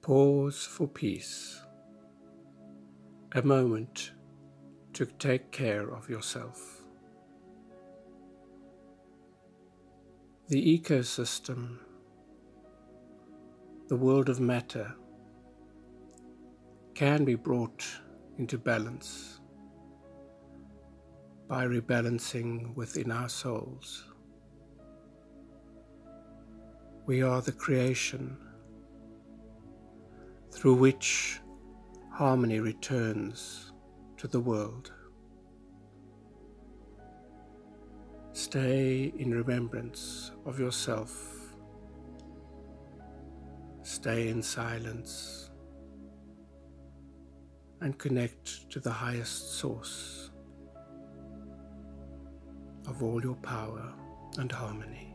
Pause for peace. A moment to take care of yourself. The ecosystem, the world of matter, can be brought into balance by rebalancing within our souls. We are the creation through which harmony returns to the world. Stay in remembrance of yourself. Stay in silence and connect to the highest source of all your power and harmony.